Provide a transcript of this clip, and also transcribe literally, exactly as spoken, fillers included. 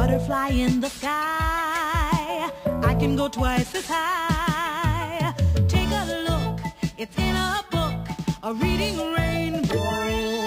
butterfly in the sky. I can go twice as high. Take a look, it's in a book, a reading rainbow.